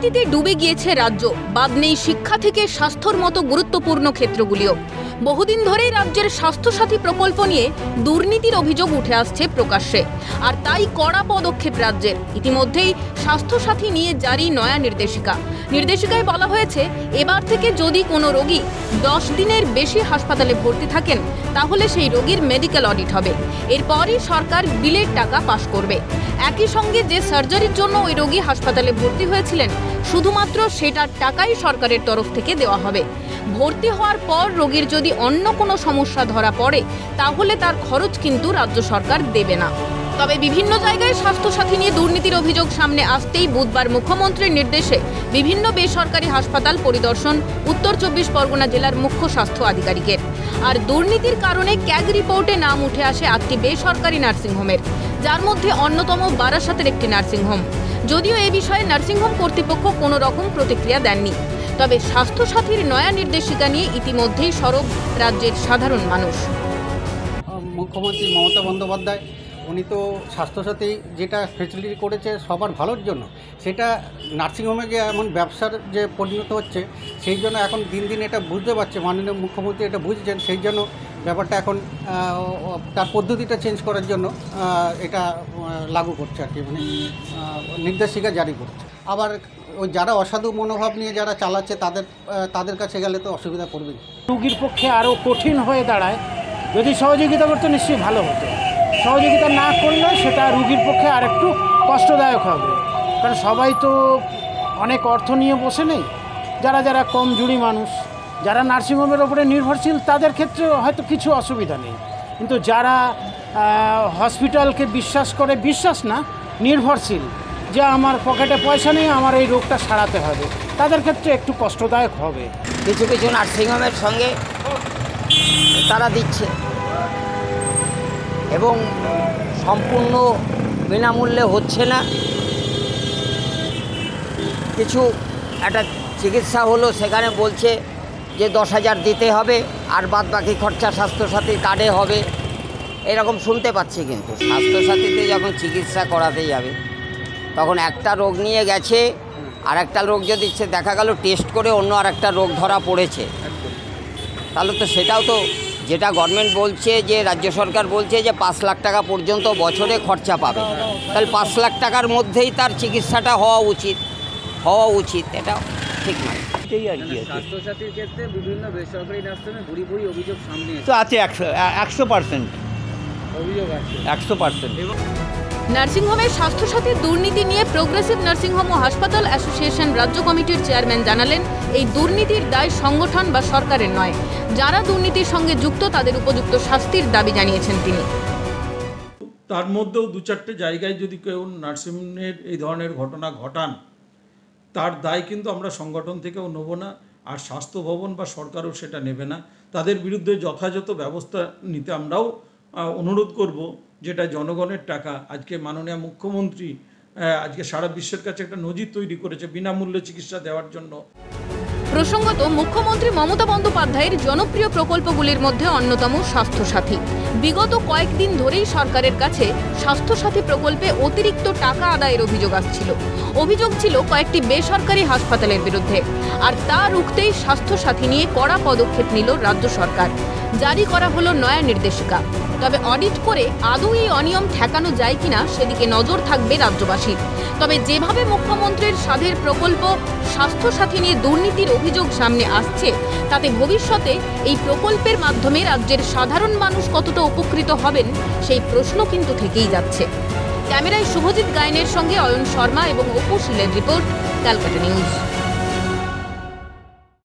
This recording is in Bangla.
দুর্নীতিতে ডুবে গিয়েছে রাজ্য, বাদ নেই শিক্ষা থেকে স্বাস্থ্যর মতো গুরুত্বপূর্ণ ক্ষেত্রগুলিও। বহুদিন ধরেই রাজ্যের স্বাস্থ্যসাথী প্রকল্প নিয়ে দুর্নীতির অভিযোগ উঠে আসছে প্রকাশ্যে, আর তাই কড়া পদক্ষেপ রাজ্যের। ইতিমধ্যেই স্বাস্থ্যসাথী নিয়ে জারি নয়া নির্দেশিকায় বলা হয়েছে, এবার থেকে যদি কোনো রোগী 10 দিনের বেশি হাসপাতালে ভর্তি থাকেন, তাহলে সেই রোগীর মেডিকেল অডিট হবে। এরপরই সরকার বিলের টাকা পাশ করবে। একই সঙ্গে যে সার্জারির জন্য ওই রোগী হাসপাতালে ভর্তি হয়েছিলেন, শুধুমাত্র সেটার টাকাই সরকারের তরফ থেকে দেওয়া হবে। ভর্তি হওয়ার পর রোগীর যদি অন্য কোনো সমস্যা ধরা পড়ে, তাহলে তার খরচ কিন্তু রাজ্য সরকার দেবে না। তবে বিভিন্ন জায়গায় স্বাস্থ্যসাথী নিয়ে দুর্নীতির অভিযোগ সামনে আসতেই বুধবার মুখ্যমন্ত্রীর নির্দেশে বিভিন্ন বেসরকারি হাসপাতাল পরিদর্শন উত্তর 24 পরগনা জেলার মুখ্য স্বাস্থ্য আধিকারিকের। আর দুর্নীতির কারণে ক্যাগ রিপোর্টে নাম উঠে আসে 8টি বেসরকারি নার্সিংহোমের, যার মধ্যে অন্যতম বারাসাতের একটি নার্সিংহোম। যদিও এ বিষয়ে নার্সিংহোম কর্তৃপক্ষ কোনো রকম প্রতিক্রিয়া দেননি, তবে স্বাস্থ্যসাথীর নয়া নির্দেশিকা নিয়ে ইতিমধ্যেই সরব রাজ্যের সাধারণ মানুষ। মুখ্যমন্ত্রী মমতা বন্দ্যোপাধ্যায় উনি তো স্বাস্থ্যসাথী যেটা ফেসিলিটি করেছে সবার ভালোর জন্য, সেটা নার্সিংহোমে গিয়ে এমন ব্যবসার যে পরিণত হচ্ছে, সেই জন্য এখন দিন দিন এটা বুঝতে পারছে, মাননীয় মুখ্যমন্ত্রী এটা বুঝছেন, সেই জন্য ব্যাপারটা এখন তার পদ্ধতিটা চেঞ্জ করার জন্য এটা লাগু করছে আর কি, মানে নির্দেশিকা জারি করছে। আবার ওই যারা অসাধু মনোভাব নিয়ে যারা চালাচ্ছে তাদের কাছে গেলে তো অসুবিধা পড়বেই। রোগীর পক্ষে আরও কঠিন হয়ে দাঁড়ায়। যদি সহযোগিতা করতে নিশ্চয়ই ভালো হতো, সহযোগিতা না করলে সেটা রোগীর পক্ষে আর একটু কষ্টদায়ক হবে। কারণ সবাই তো অনেক অর্থ নিয়ে বসে নেই। যারা কমজোরি মানুষ, যারা নার্সিংহোমের ওপরে নির্ভরশীল, তাদের ক্ষেত্রে হয়তো কিছু অসুবিধা নেই, কিন্তু যারা হসপিটালকে বিশ্বাস না, নির্ভরশীল, যে আমার পকেটে পয়সা নেই, আমার এই রোগটা সারাতে হবে, তাদের ক্ষেত্রে একটু কষ্টদায়ক হবে। কিছু নার্সিংহোমের সঙ্গে তারা দিচ্ছে এবং সম্পূর্ণ বিনামূল্যে হচ্ছে না। কিছু একটা চিকিৎসা হলো, সেখানে বলছে যে 10,000 দিতে হবে, আর বাদ বাকি খরচা স্বাস্থ্যসাথী কার্ডে হবে, এরকম শুনতে পাচ্ছি। কিন্তু স্বাস্থ্যসাথীতে যখন চিকিৎসা করাতে যাবে, তখন একটা রোগ নিয়ে গেছে, আর একটা রোগ যদি দেখা গেল টেস্ট করে অন্য আর একটা রোগ ধরা পড়েছে, তাহলে তো সেটাও তো, যেটা গভর্নমেন্ট বলছে, যে রাজ্য সরকার বলছে যে 5 লাখ টাকা পর্যন্ত বছরে খরচা পাবে, তাহলে 5 লাখ টাকার মধ্যেই তার চিকিৎসাটা হওয়া উচিত, এটা ঠিক নয়। এটাই আর কি। স্বাস্থ্যসাথীর ক্ষেত্রে বিভিন্ন বেসরকারি নার্সিংহোমে ভুরি অভিযোগ সামনে তো আছে, 100% অভিযোগ আছে, 100%। নার্সিংহোমের স্বাস্থ্যসাথীর দুর্নীতি নিয়ে প্রোগ্রেসিভ নার্সিংহোম ও হাসপাতাল অ্যাসোসিয়েশন রাজ্য কমিটির চেয়ারম্যান জানালেন, এই দুর্নীতির দায় সংগঠন বা সরকারের নয়। যারা দুর্নীতির সঙ্গে যুক্ত, তাদের উপযুক্ত শাস্তির দাবি জানিয়েছেন তিনি। তার মধ্যেও 2-4টে জায়গায় যদি কেউ নার্সিংহোমের এই ধরনের ঘটনা ঘটান, তার দায় কিন্তু আমরা সংগঠন থেকেও নেব না, আর স্বাস্থ্য ভবন বা সরকারও সেটা নেবে না। তাদের বিরুদ্ধে যথাযথ ব্যবস্থা নিতে আমরাও অনুরোধ করব। যেটা জনগণের টাকা, আজকে মাননীয় মুখ্যমন্ত্রী আজকে সারা বিশ্বের কাছে একটা নজির তৈরি করেছে বিনামূল্যে চিকিৎসা দেওয়ার জন্য। প্রসঙ্গত, মুখ্যমন্ত্রী মমতা বন্দ্যোপাধ্যায়ের জনপ্রিয় প্রকল্পগুলির মধ্যে অন্যতম স্বাস্থ্যসাথী। বিগত কয়েকদিন ধরেই সরকারের কাছে স্বাস্থ্যসাথী প্রকল্পে অতিরিক্ত টাকা আদায়ের অভিযোগ ছিল কয়েকটি বেসরকারি হাসপাতালের বিরুদ্ধে, আর তা রুখতেই স্বাস্থ্যসাথী নিয়ে কড়া পদক্ষেপ নিল রাজ্য সরকার। জারি করা হলো নয়া নির্দেশিকা। তবে অডিট করে আদৌ এই অনিয়ম ঠেকানো যায় কিনা, সেদিকে নজর থাকবে রাজ্যবাসীর। তবে যেভাবে মুখ্যমন্ত্রীর সাধের প্রকল্প স্বাস্থ্যসাথী নিয়ে দুর্নীতির অভিযোগ সামনে আসছে, তাতে ভবিষ্যতে এই প্রকল্পের মাধ্যমে রাজ্যের সাধারণ মানুষ কতটা উপকৃত হবেন, সেই প্রশ্ন কিন্তু থেকেই যাচ্ছে। ক্যামেরায় শুভজিৎ গায়নের সঙ্গে অয়ন শর্মা এবং অপু শীলের রিপোর্ট, ক্যালকাটা নিউজ।